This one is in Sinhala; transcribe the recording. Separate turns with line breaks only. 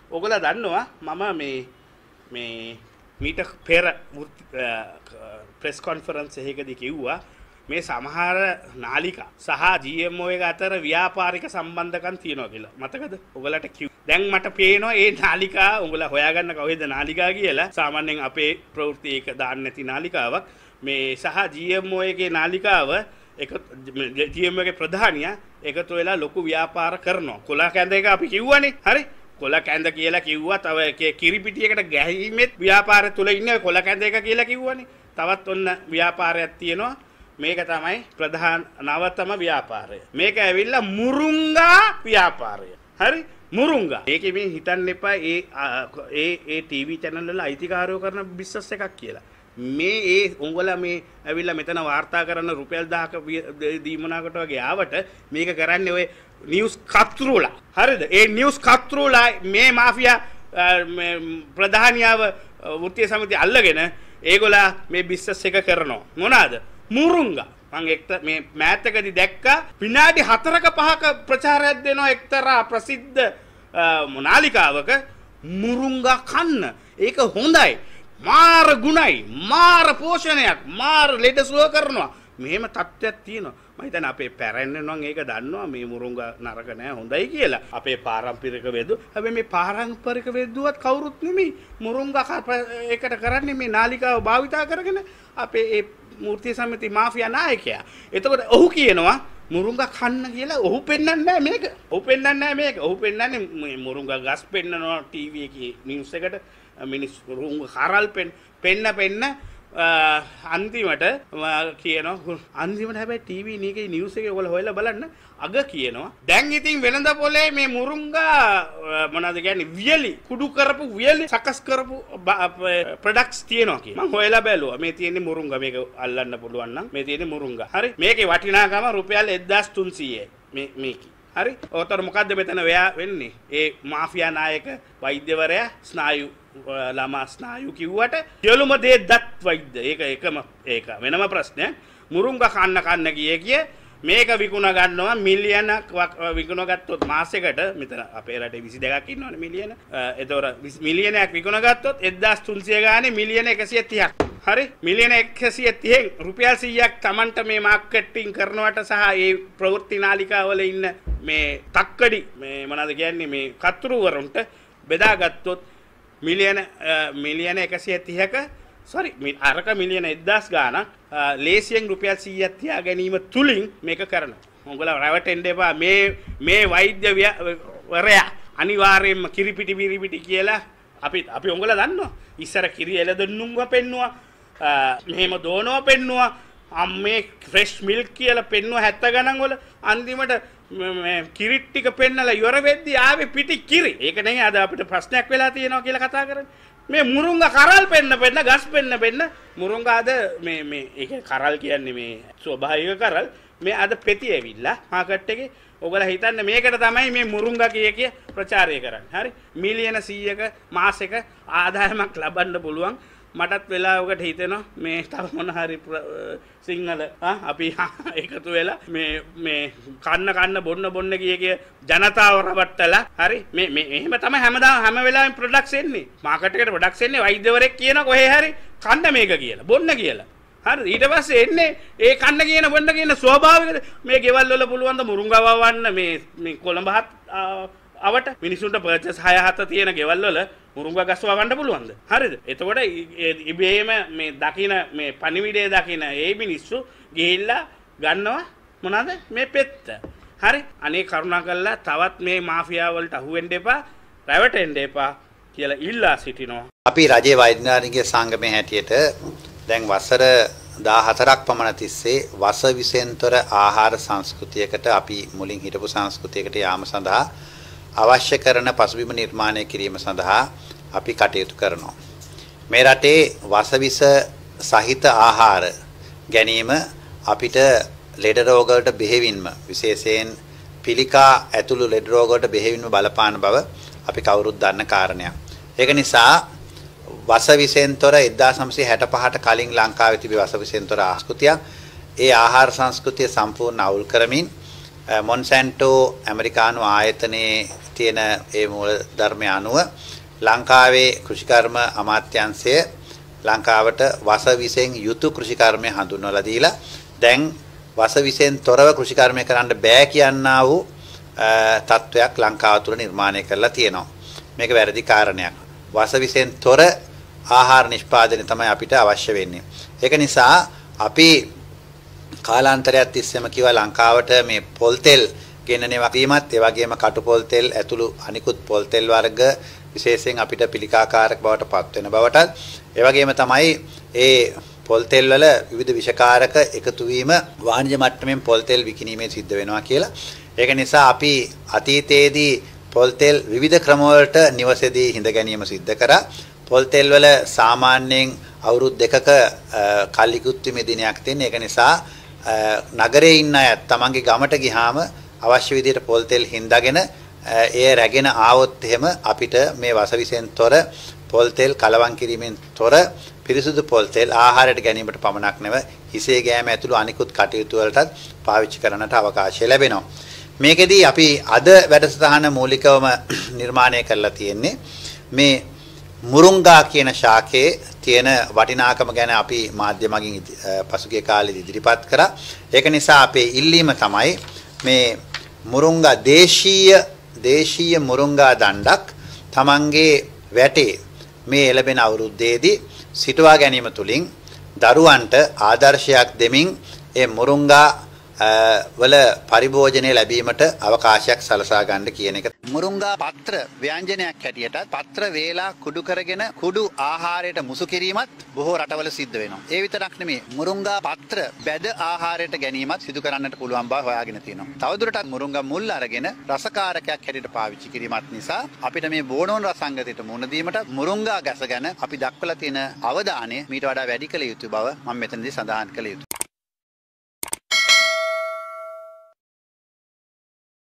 ඔයගොල්ලෝ දන්නවා මම මේ මීට පෙර ප්‍රෙස් කොන්ෆරන්ස් එකකදී කිව්වා මේ සමහර නාලිකා සහ GMO එක අතර ව්‍යාපාරික සම්බන්ධකම් තියෙනවා කියලා. මතකද? ඔයගලට කිව්වා. දැන් මට පේනවා මේ නාලිකා උඹලා හොයාගන්න කවුද නාලිකා කියලා. සාමාන්‍යයෙන් අපේ ප්‍රවෘත්ති එක දාන්න නැති නාලිකාවක්. මේ සහ GMO එකේ නාලිකාව එක GMO එකේ ප්‍රධානියා එකතු වෙලා ලොකු ව්‍යාපාර කරනවා. කොළ කැඳ එක අපි කිව්වනේ. හරි? කොළ කැඳ කියලා කිව්වා. තව කිරිපිටියකට ගැහිමෙත් ව්‍යාපාරය තුල ඉන්නේ කොළ කැඳ එක කියලා කිව්වනේ. තවත් ඔන්න ව්‍යාපාරයක් තියෙනවා. මේක තමයි ප්‍රධාන නවතම ව්‍යාපාරය. මේක ඇවිල්ලා මුරුංගා ව්‍යාපාරය. හරි? මුරුංගා. ඒකේ මේ හිතන්න එපා ඒ ටීවී channel වල අයිතිකාරයෝ කරන බිස්නස් එකක් කියලා. මේ උංගලා මේ ඇවිල්ලා මෙතන වාර්තා කරන රුපියල් 1000ක දීමනාකට වගේ ආවට මේක කරන්නේ ඔය නිවුස් කත්රුලා. හරිද? ඒ නිවුස් කත්රුලා මේ මාෆියා ප්‍රධානියාව වෘත්තීය සමිතිය අල්ලගෙන ඒගොල්ලා මේ බිස්නස් එක කරනවා. මොනවාද? මුරුංගා. මම මේ මෑත් එකදී දැක්කා විනාඩි 4ක 5ක ප්‍රචාරයක් දෙනවා එක්තරා ප්‍රසිද්ධ නාලිකාවක මුරුංගා කන්න. ඒක හොඳයි. මාර ගුණයි. මාර පෝෂණයක්. මාර ලෙඩ සුව කරනවා. මෙහෙම තත්ත්වයක් තියෙනවා. මම හිතන්නේ අපේ පැරණියන් නම් ඒක දන්නවා මේ මුරුංගා නරක නෑ හොඳයි කියලා. අපේ පාරම්පරික වේදු. හැබැයි මේ පාරම්පරික වේදුවත් කවුරුත් නෙමෙයි. මුරුංගා ඒකට කරන්නේ මේ නාලිකාව භාවිතා කරගෙන අපේ ඒ මූර්ති සමිති මාෆියා නායකයා. එතකොට ඔහු කියනවා මුරුංගා කන්න කියලා. ඔහු පෙන්වන්නේ නැහැ මේක. ඔහු පෙන්වන්නේ නැහැ මේක. ඔහු පෙන්වන්නේ මුරුංගා ගස් පෙන්නනවා ටීවී එකේ නිවුස් එකට. මිනිස් මුරුංගා කරල් පෙන්න අන්තිමට කියනවා අන්තිමට හැබැයි ටීවී එකේ නිවුස් එකේ ඔයගොල්ලෝ හොයලා බලන්න අග කියනවා දැන් ඉතින් වෙනද පොලේ මේ මුරුංගා මොනවද කියන්නේ වියලි කුඩු කරපු වියලි සකස් කරපු ප්‍රොඩක්ට්ස් තියෙනවා කියලා. මම හොයලා බැලුවා. මේ තියෙන්නේ මුරුංගා. මේක අල්ලන්න පුළුවන් නම් මේ තියෙන්නේ මුරුංගා. හරි? මේකේ වටිනාකම රුපියල් 1300යි. මේකේ. හරි? ඔතන මොකද්ද මෙතන වෙන්නේ? ඒ මාෆියා නායක වෛද්‍යවරයා ස්නායු ළමා ස්නායු කිව්වට සියලුම දේ දත් වෛද්‍ය. ඒක වෙනම ප්‍රශ්නයක්. මුරුංගා කන්න කිය මේක විකුණ ගන්නවා මිලියනක් විකුණ ගත්තොත් මාසෙකට මෙතන අපේ රටේ 22ක් ඉන්නවනේ මිලියන. ඒතකොට මිලියනයක් විකුණ ගත්තොත් 1300 ගානේ මිලියන 130ක්. හරි? මිලියන 130න් රුපියල් 100ක් Tamanට මේ මාකටිං කරනවට සහ ඒ ප්‍රවෘත්ති නාලිකාවල ඉන්න මේ තක්කඩි මේ මොනවද කියන්නේ මේ කතුරුවරුන්ට බෙදාගත්තොත් මිලියන 130ක අරක මිලියන 1000 ගාණක් ලේසියෙන් රුපියල් 100ක් තියා ගැනීම තුලින් මේක කරනවා. උඹලා රැවටෙන්න එපා. මේ වෛද්‍යවරයා අනිවාර්යයෙන්ම කිරිපිටි කියලා අපි උඹලා දන්නවා. ඉස්සර කිරි එළදෙන්නුම්ව පෙන්නුවා. මෙහෙම දෝනවා පෙන්නුවා. අම්මේ ෆ්‍රෙෂ් මිල්ක් කියලා පෙන්නුවා 70 ගණන් වල අන්තිමට කිරි ටික පෙන්නලා ඉවර වෙද්දී ආවේ පිටි කිරි. ඒක නෙවෙයි අද අපිට ප්‍රශ්නයක් වෙලා තියෙනවා කියලා කතා කරන්නේ. මේ මුරුංගා කරල් පෙන්න ගස් පෙන්න මුරුංගා අද මේ ඒක කරල් කියන්නේ මේ ස්වභාවික කරල් මේ අද පෙති ඇවිල්ලා මාකට් එකේ ඔයගොල්ලෝ හිතන්නේ මේකට තමයි මේ මුරුංගා කිය ප්‍රචාරය කරන්නේ. හරි? මිලියන 100ක මාසෙක ආදායමක් ලබන්න පුළුවන්. මටත් වෙලාවකට හිතෙනවා මේ තව මොන හරි සිංහල අපි එකතු වෙලා මේ කන්න බොන්න කිය ජනතාව රවට්ටලා හරි මේ එහෙම තමයි හැම වෙලාවෙම ප්‍රොඩක්ට්ස් එන්නේ මාකට් එකට ප්‍රොඩක්ට්ස් එන්නේ වෛද්‍යවරයෙක් කියන කොහේ හරි කන්න මේක කියලා බොන්න කියලා හරි ඊට පස්සේ එන්නේ ඒ කන්න කියන බොන්න කියන ස්වභාවික මේ ගෙවල් වල පුළුවන් ද මුරුංගා වවන්න මේ කොළඹහත් අවට මිනිසුන්ට පර්චස් 6-7 තියෙන ගෙවල් වල මුරුංගා ගස් වවන්න පුළුවන්ද? හරිද? එතකොට ඉබේම මේ දකින මේ පණිවිඩය දකින ඒ මිනිස්සු ගිහිල්ලා ගන්නවා මොනවාද? මේ පෙත්ත. හරි? අනේ කරුණාකරලා තවත් මේ මාෆියා වලට අහු වෙන්න එපා, රැවටෙන්න එපා කියලා ඉල්ලා සිටිනවා.
අපි රජයේ වෛද්‍යනාධිකාරිගේ සංගමයේ හැටියට දැන් වසර 14ක් පමණ තිස්සේ වස විසෙන්තර ආහාර සංස්කෘතියකට අපි මුලින් හිටපු සංස්කෘතියකට යාම සඳහා අවශ්‍ය කරන පසුබිම නිර්මාණය කිරීම සඳහා අපි කටයුතු කරනවා. මේ රටේ වසවිස සහිත ආහාර ගැනීම අපිට ලෙඩ රෝග වලට බෙහෙවින්ම විශේෂයෙන් පිළිකා ඇතුළු ලෙඩ රෝග වලට බෙහෙවින්ම බලපාන බව අපි කවුරුත් දන්න කාරණයක්. ඒක නිසා වසවිසෙන්තර 1965ට කලින් ලංකාවේ තිබි වසවිසෙන්තර ආස්කෘතිය ඒ ආහාර සංස්කෘතිය සම්පූර්ණ අවුල් කරමින් මොන්සැන්ටෝ ඇමරිකානු ආයතනයේ තියෙන ඒ මූල ධර්මය අනුව ලංකාවේ කෘෂිකර්ම අමාත්‍යාංශය ලංකාවට වසවිසෙන් යුතු කෘෂිකර්මය හඳුන්වලා දීලා දැන් වසවිසෙන් තොරව කෘෂිකර්මය කරන්න බෑ කියනා වූ තත්වයක් ලංකාව තුළ නිර්මාණය කරලා තියෙනවා. මේක වැරදි කාරණයක්. වසවිසෙන් තොර ආහාර නිෂ්පාදනය තමයි අපිට අවශ්‍ය වෙන්නේ. ඒක නිසා අපි කාලාන්තරයක් තිස්සේම කිව්වා ලංකාවට මේ පොල් තෙල් ගෙනනේ වීමත් ඒ වගේම කටු පොල් තෙල් ඇතුළු අනිකුත් පොල් තෙල් වර්ග විශේෂයෙන් අපිට පිළිකාකාරක බවට පත් වෙන බවටත් ඒ වගේම තමයි ඒ පොල් තෙල් වල විවිධ විෂකාරක එකතු වීම වාණිජ මට්ටමින් පොල් තෙල් විකිණීමේ සිද්ධ වෙනවා කියලා. ඒක නිසා අපි අතීතයේදී පොල් තෙල් විවිධ ක්‍රම වලට නිවසේදී හිඳ ගැනීම සිද්ධ කරා. පොල් තෙල් වල සාමාන්‍යයෙන් අවුරුදු දෙකක කල්ලිකුත් වීමේ දිනයක් තියෙන. ඒක නිසා නගරේ ඉන්න අය තමන්ගේ ගමට ගියාම අවශ්‍ය විදිහට පොල් තෙල් හින්දාගෙන ඒ රැගෙන ආවොත් එහෙම අපිට මේ වසවිසෙන් තොර පොල් තෙල් කලවම් කිරීමෙන් තොර පිරිසුදු පොල් තෙල් ආහාරයට ගැනීමට පමණක් නෙව හිසේ ගෑම ඇතුළු අනිකුත් කටයුතු වලටත් පාවිච්චි කරන්නට අවකාශය ලැබෙනවා. මේකෙදී අපි අද වැඩසටහන මූලිකවම නිර්මාණය කරලා තියෙන්නේ මේ මුරුංගා කියන ශාකයේ තියෙන වටිනාකම ගැන අපි මාධ්‍ය මගින් පසුගිය කාලෙදී ඉදිරිපත් කරා. ඒක නිසා අපේ ඉල්ලීම තමයි මේ මුරුංගා දේශීය මුරුංගා දණ්ඩක් තමන්ගේ වැටේ මේ එළබෙන අවුරුද්දේදී සිටවා ගැනීම තුලින් දරුවන්ට ආදර්ශයක් දෙමින් ඒ මුරුංගා වල පරිභෝජනය ලැබීමට අවකාශයක් සලසා ගන්න කියන එක. මුරුංගා පත්‍ර ව්‍යංජනයක් හැටියට පත්‍ර වේලා කුඩු කරගෙන කුඩු ආහාරයට මුසු කිරීමත් බොහෝ රටවල සිද්ධ වෙනවා. ඒ විතරක් නෙමෙයි මුරුංගා පත්‍ර බැද ආහාරයට ගැනීමත් සිදු කරන්නට පුළුවන් බව හොයාගෙන තියෙනවා. තවදුරටත් මුරුංගා මුල් අරගෙන රසකාරකයක් හැටියට පාවිච්චි කිරීමත් නිසා අපිට මේ බෝනෝන් රසංගතයට මුහුණ දීමට මුරුංගා ගස ගැන අපි දක්වලා තියෙන අවධානය මීට වඩා වැඩි කළ යුතු බව මම මෙතනදී සඳහන් කළ යුතුයි.